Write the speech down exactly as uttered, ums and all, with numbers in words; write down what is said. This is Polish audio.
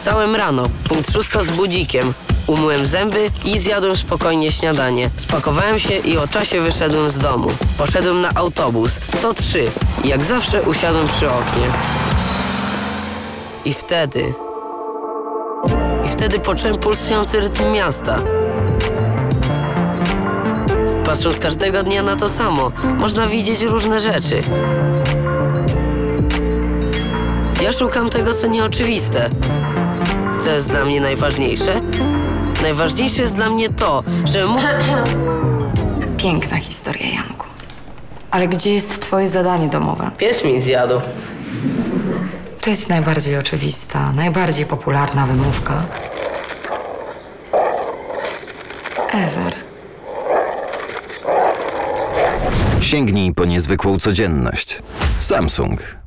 Wstałem rano, punkt szósta z budzikiem. Umyłem zęby i zjadłem spokojnie śniadanie. Spakowałem się i o czasie wyszedłem z domu. Poszedłem na autobus sto trzy i jak zawsze usiadłem przy oknie. I wtedy... I wtedy poczułem pulsujący rytm miasta. Patrząc każdego dnia na to samo, można widzieć różne rzeczy. Ja szukam tego, co nieoczywiste. Co jest dla mnie najważniejsze? Najważniejsze jest dla mnie to, że mógł... Piękna historia, Janku. Ale gdzie jest twoje zadanie domowe? Pies mi zjadł. To jest najbardziej oczywista, najbardziej popularna wymówka. Ever. Sięgnij po niezwykłą codzienność. Samsung.